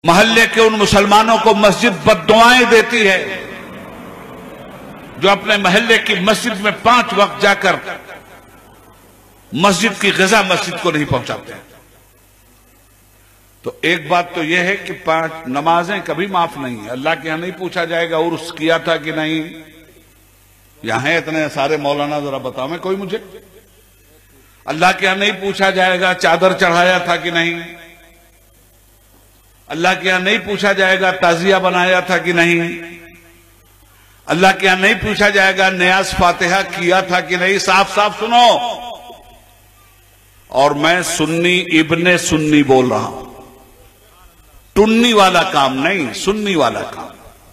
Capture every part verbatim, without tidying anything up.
मोहल्ले के उन मुसलमानों को मस्जिद बद्दुआएं देती है जो अपने मोहल्ले की मस्जिद में पांच वक्त जाकर मस्जिद की ग़िज़ा मस्जिद को नहीं पहुंचाते हैं। तो एक बात तो यह है कि पांच नमाजें कभी माफ नहीं है। अल्लाह के यहां नहीं पूछा जाएगा उर्स किया था कि नहीं। यहां है इतने सारे मौलाना, जरा बताओ मैं कोई मुझे। अल्लाह के यहां नहीं पूछा जाएगा चादर चढ़ाया था कि नहीं। अल्लाह के यहां नहीं पूछा जाएगा ताजिया बनाया था कि नहीं। अल्लाह के यहां नहीं पूछा जाएगा नियाज फातिहा किया था कि नहीं। साफ साफ सुनो, और मैं सुन्नी इब्ने सुन्नी बोल रहा हूं, टुन्नी वाला काम नहीं, सुन्नी वाला काम।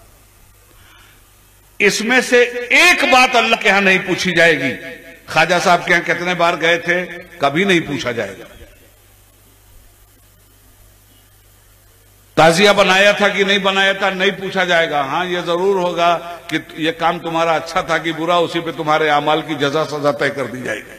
इसमें से एक बात अल्लाह के यहां नहीं पूछी जाएगी। ख्वाजा साहब के यहां कितने बार गए थे, कभी नहीं पूछा जाएगा। ताजिया बनाया था कि नहीं बनाया था, नहीं पूछा जाएगा। हां यह जरूर होगा कि यह काम तुम्हारा अच्छा था कि बुरा, उसी पे तुम्हारे अमाल की जजा सजा तय कर दी जाएगी।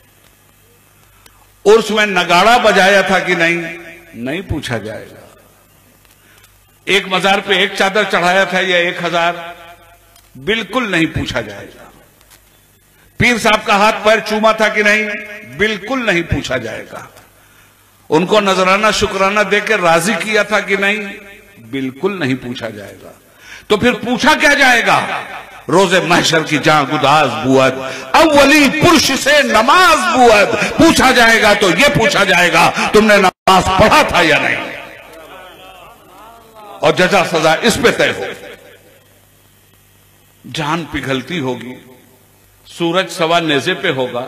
उर्स में नगाड़ा बजाया था कि नहीं, नहीं पूछा जाएगा। एक मजार पे एक चादर चढ़ाया था या एक हजार, बिल्कुल नहीं पूछा जाएगा। पीर साहब का हाथ पैर चूमा था कि नहीं, बिल्कुल नहीं पूछा जाएगा। उनको नजराना शुक्राना देकर राजी किया था कि नहीं, बिल्कुल नहीं पूछा जाएगा। तो फिर पूछा क्या जाएगा? रोजे महशर की जहां गुदाज बुअद अव्वली पुरुष से नमाज बुअद पूछा जाएगा। तो यह पूछा जाएगा तुमने नमाज पढ़ा था या नहीं, और जजा सजा इस पे तय हो। जान पिघलती होगी, सूरज सवा नेजे पे होगा,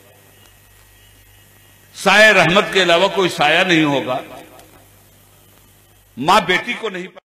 साये रहमत के अलावा कोई साया नहीं होगा। मां बेटी को नहीं